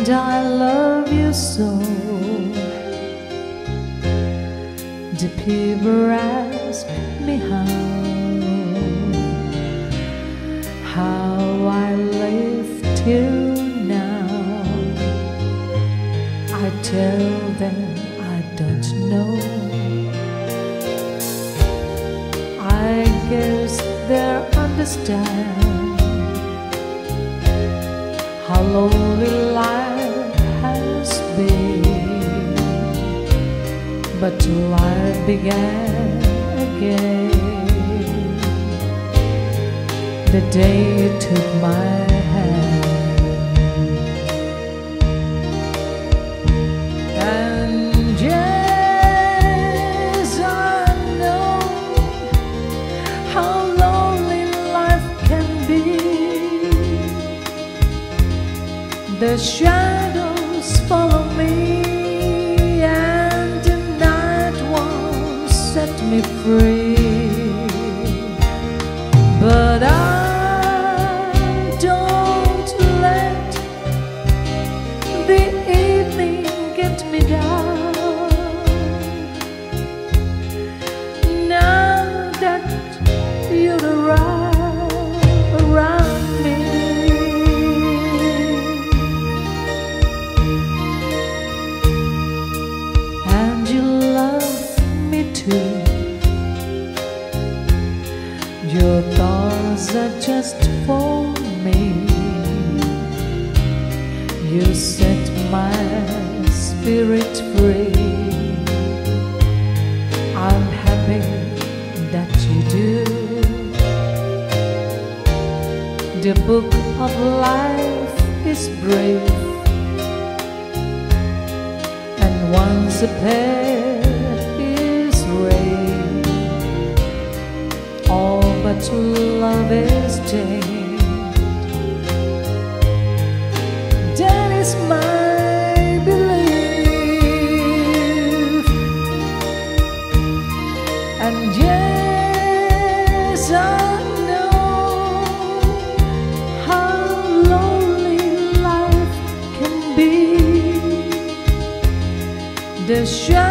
And I love you so. The people ask me how I live till now. I tell them I don't know. I guess they understand how lonely life has been. But life began again the day you took my hand. And yes, I know how lonely life can be. The shadows follow me, and the night won't set me free. But I don't let the evening get me down. Now that you're around me, and you love me too. Your thoughts are just for me. You set my spirit free. I'm happy that you do. The book of life is brave, and once a page is read, all but love is dead. That is my belief. And yes, I know how lonely life can be. The